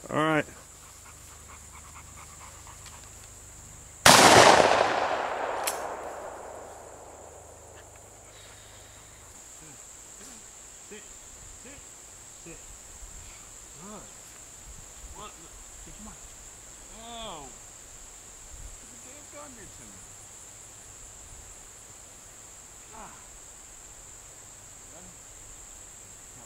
All right. Sit. Sit. Sit. Good. What? Hey, come on. Oh. Put the damn gun here to me. Ah. Ready? No.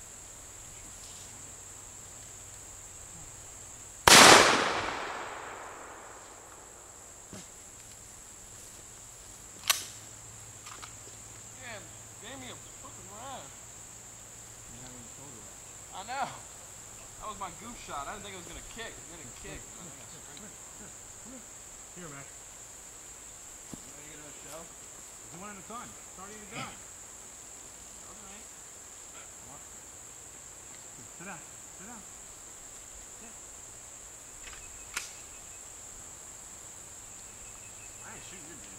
Damn, gave me a fucking ride. You haven't even told her that. I know. That was my goof shot. I didn't think it was gonna kick. It didn't kick. Come here. Here, Mac. You ready to get a show? There's one in the gun. It's already in the gun. Alright. Come on. Sit down. Sit down. Sit. I ain't shooting your